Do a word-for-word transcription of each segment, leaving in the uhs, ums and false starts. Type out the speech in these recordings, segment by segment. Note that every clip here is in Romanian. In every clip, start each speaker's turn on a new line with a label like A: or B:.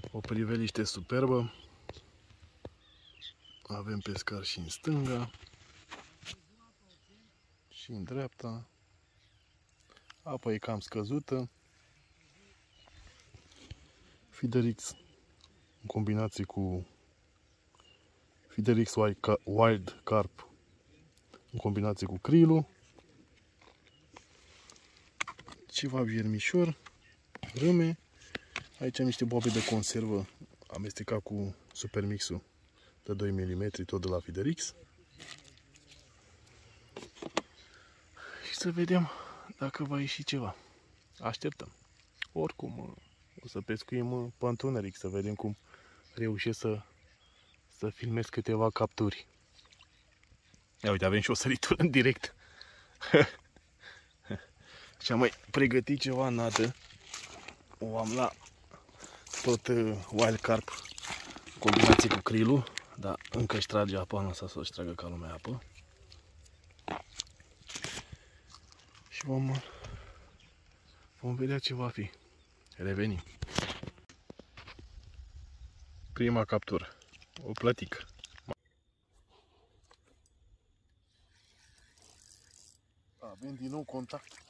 A: O priveliște superbă. Avem pescar și în stânga și în dreapta. Apa e cam scăzută. Feeder-X în combinație cu Feeder-X Wild Carp în combinație cu krill. Ceva viermișor, râme. Aici niște boabe de conservă amestecat cu Supermix-ul de doi milimetri, tot de la Feeder-X. Și să vedem dacă va ieși ceva. Așteptăm. Oricum, o să pescuim pe întuneric, să vedem cum reușesc să, să filmez câteva capturi. Ia uite, avem și o săritură în direct. Și am mai pregătit ceva nată. O am la tot Wild Carp în combinație cu krill-ul, dar încă își trage apa, nu o să își tragă ca lumea apă. Și vom, vom vedea ce va fi. Revenim. Prima captură. O plătică. Avem din nou contact.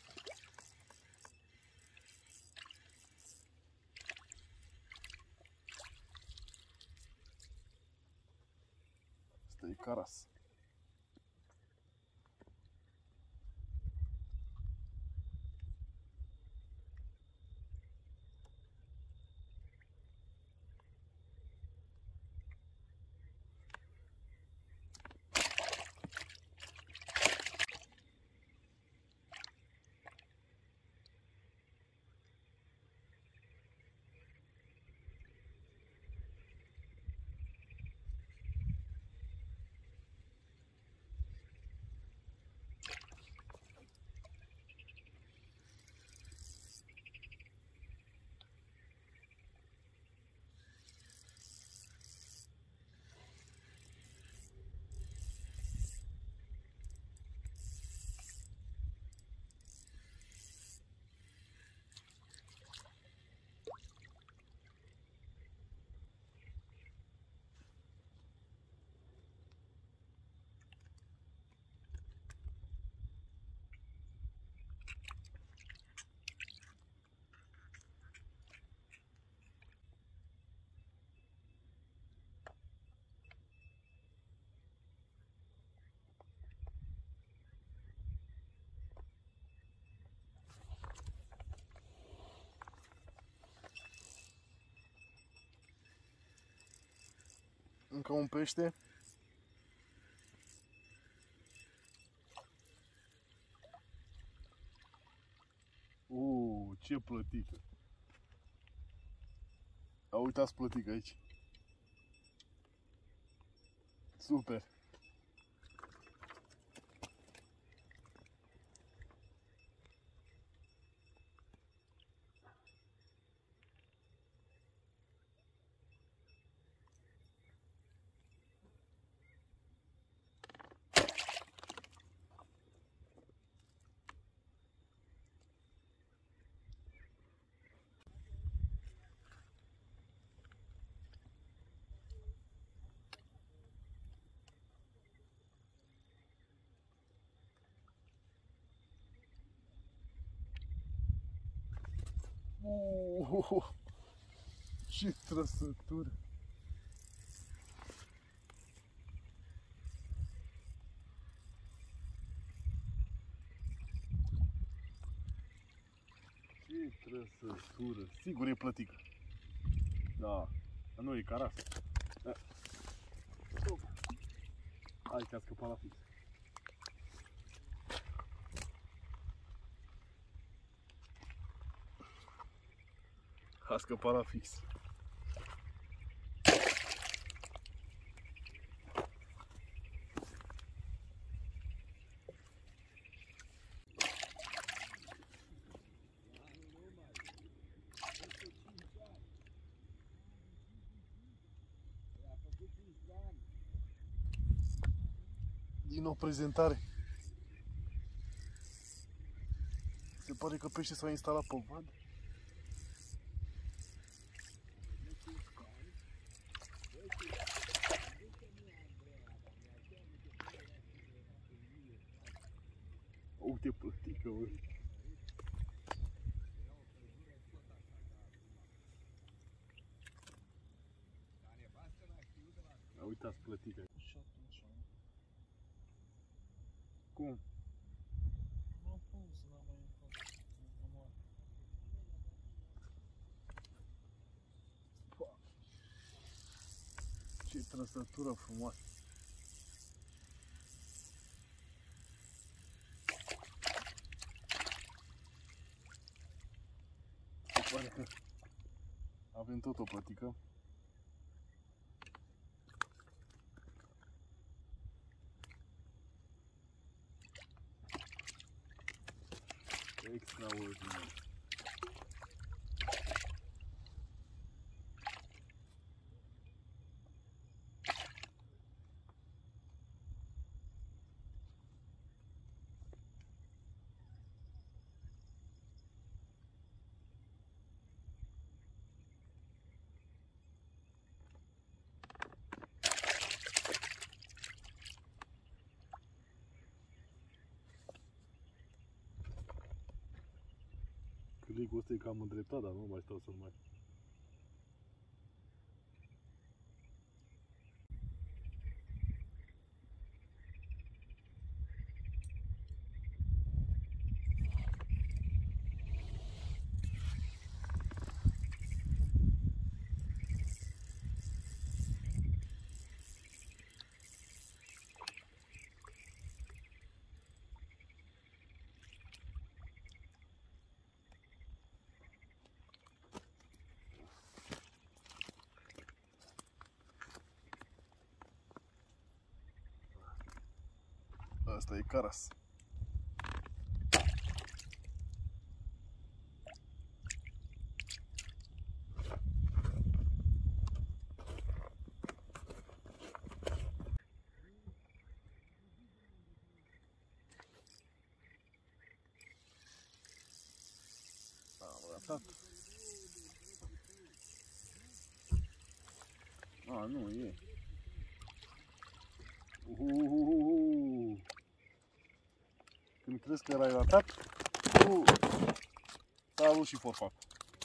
A: Asta e caras. Încă un pește. Uuu, ce plătică! A, uitați plătică aici. Super! Uuuu, ce trăsătură! Ce trăsătură! Sigur e plătică. Da, nu e caras. Da. Hai că a scăpat la fix. A scăpat la fix. Din nou prezentare. Se pare că pește s-a instalat pe vad. bă. A, uitați plătică.
B: Și atunci,
A: Cum?
B: n-am pus, n-am mai încă.
A: Ce trăsătură frumoasă! Se pare că avem tot o plătică. Extraordinar! Cârligul ăsta e cam îndreptat, dar nu mai stau să-l mai... Asta e caras. Am ratat. A, nu e. Uhuhuhu. Când crezi că erai ratat, uh, s-a avut și forfac.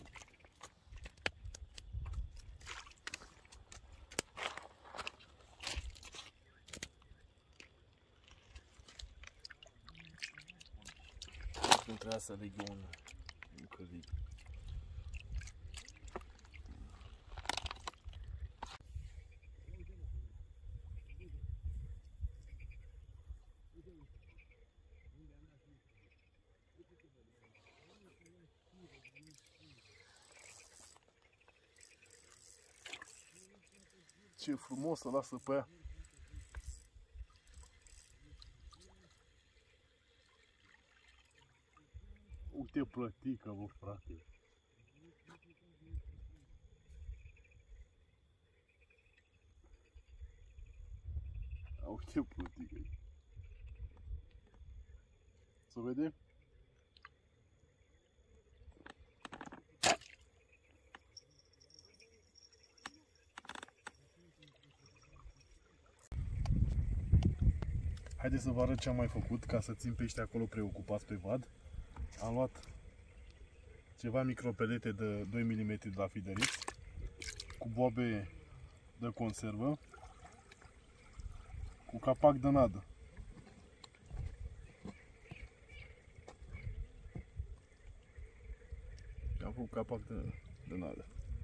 A: Nu trebuia să leg un, un călic. Ce frumos să lasă pe ea. Uite plătică, bă, frate. Uite plătică. Să vedem? Haideți să vă arăt ce am mai făcut ca să țin pești acolo preocupați pe vad. Am luat ceva micropelete de doi milimetri de la Fidelis cu boabe de conservă cu capac de nadă. Am făcut capac de, de nadă.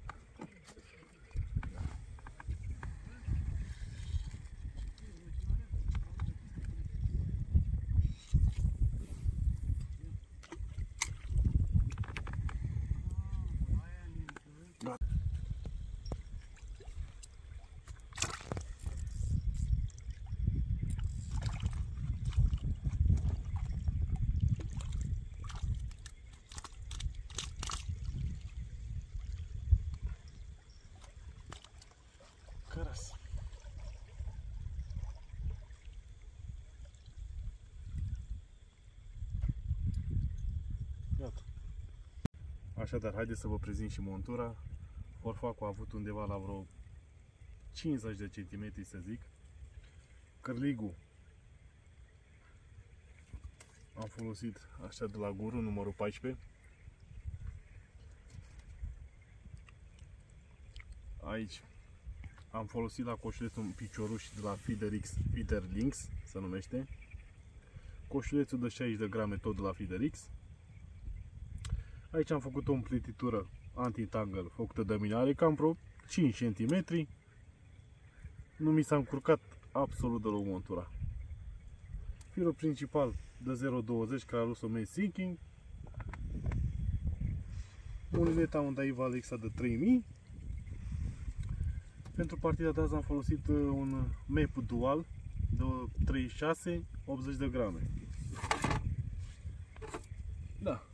A: Căras. Gata. Așadar, haideți să vă prezint și montura. Forfacul a avut undeva la vreo cincizeci de centimetri, să zic. Cârligul Am folosit așa de la Guru, numărul paisprezece. Aici am folosit la coșulețul un picioruș de la FeederX, FeederLinks se numește. Coșulețul de șaizeci de grame tot de la FeederX. Aici am făcut o împletitură anti-tangle făcută de mine, are cam vreo cinci centimetri. Nu mi s-a încurcat absolut deloc montura. Firul principal de zero virgulă douăzeci care a luat-o Made Sinking. Ulineta Undaiva Alexa de trei mii. Pentru partida de azi am folosit un Map Dual de treizeci și șase optzeci de grame. Da.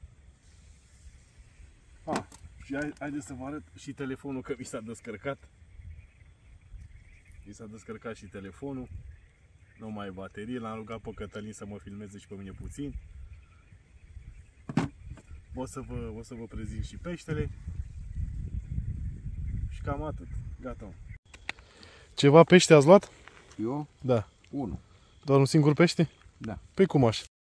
A: A, și haideți să vă arăt și telefonul că mi s-a descărcat. Mi s-a descărcat și telefonul. Nu mai e baterie, l-am rugat pe Cătălin să mă filmeze și pe mine puțin. O să vă, o să vă prezint și peștele. Și cam atât. Gata. Ceva pește ați luat?
C: Eu?
A: Da.
C: Unu.
A: Doar un singur pește?
C: Da.
A: Păi cum așa?